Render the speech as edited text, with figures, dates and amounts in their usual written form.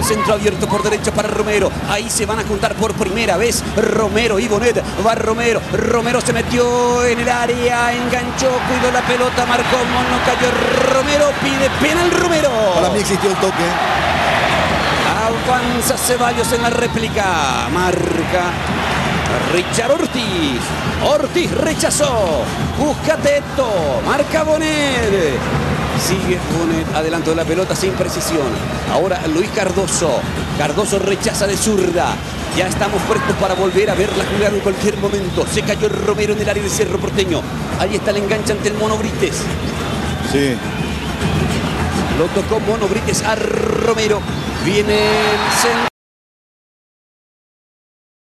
centro abierto por derecha para Romero. Ahí se van a juntar por primera vez Romero y Bonet. Va Romero. Romero se metió en el área, enganchó, cuidó la pelota, marcó Mono, cayó Romero, pide penal Romero. Para mí existió el toque. Avanza Ceballos en la réplica. Marca Richard Ortiz. Ortiz rechazó. Busca Teto. Marca Bonet. Sigue Bonet adelanto de la pelota sin precisión. Ahora Luis Cardoso. Cardoso rechaza de zurda. Ya estamos prestos para volver a verla jugar en cualquier momento. Se cayó Romero en el área de Cerro Porteño. Ahí está el enganche ante el Mono Brites. Sí. Lo tocó Mono Brites a Romero. Viene el centro.